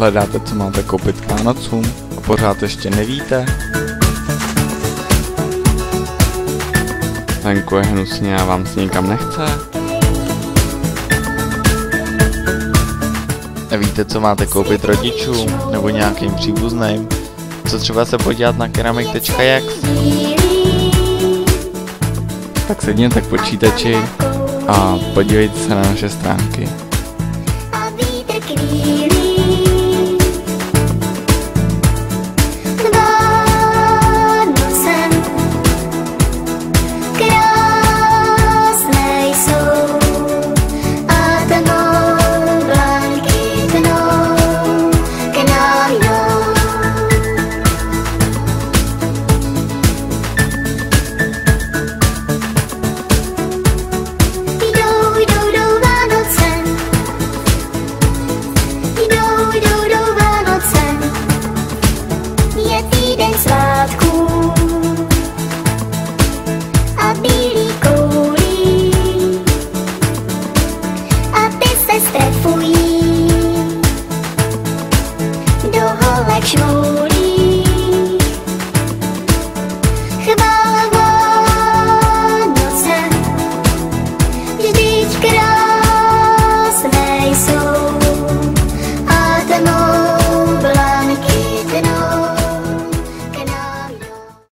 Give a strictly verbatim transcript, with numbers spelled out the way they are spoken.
hledáte, co máte koupit k Vánocům a pořád ještě nevíte? Venku je hnusně a vám se nikam nechce? Nevíte, co máte koupit rodičům nebo nějakým příbuzným? Co třeba se podívat na keramik tečka jax? Tak sedněte k počítači a podívejte se na naše stránky. Step